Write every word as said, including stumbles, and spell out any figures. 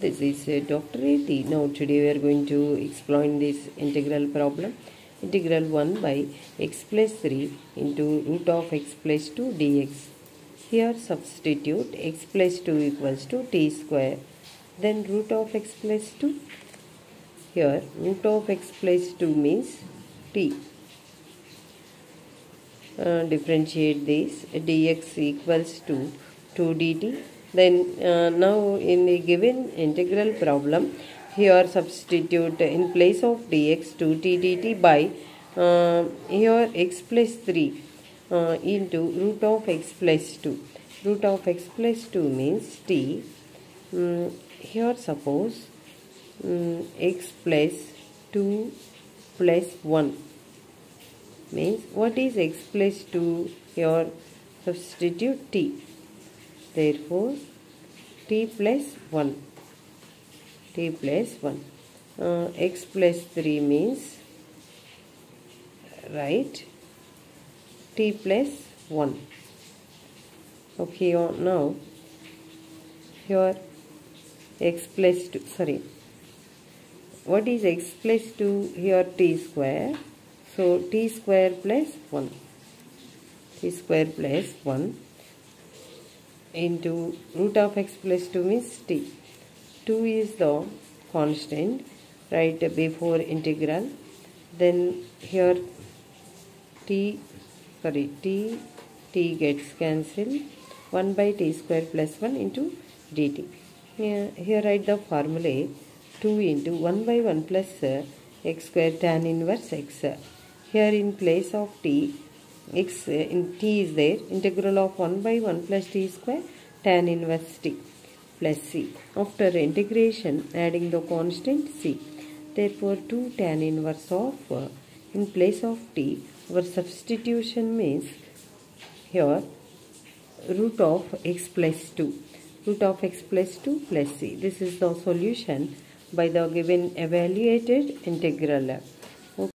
This is uh, Doctor A T. Now today we are going to explain this integral problem. Integral one by x plus three into root of x plus two dx. Here substitute x plus two equals to t square. Then root of x plus two. Here root of x plus two means t. Uh, differentiate this, dx equals to two dt. Then uh, now in the given integral problem, here substitute in place of dx two t dt by uh, here x plus three uh, into root of x plus two. Root of x plus two means t. Um, here suppose um, x plus two plus one means what is x plus two? Here substitute t. Therefore, t plus one. t plus one. Uh, x plus three means, right, t plus one. Okay, now here x plus two, sorry, what is x plus two? Here t square. So, t square plus one. t square plus one. Into root of x plus two means t. two is the constant right before integral. Then here t, sorry, t, t gets cancelled. one by t square plus one into dt. Here, here write the formula two into one by one plus uh, x square tan inverse x. Here in place of t, x uh, in t is there, integral of one by one plus t square tan inverse t plus c. After integration, adding the constant c. Therefore, two tan inverse of uh, in place of t, our substitution means here root of x plus two. Root of x plus two plus c. This is the solution by the given evaluated integral.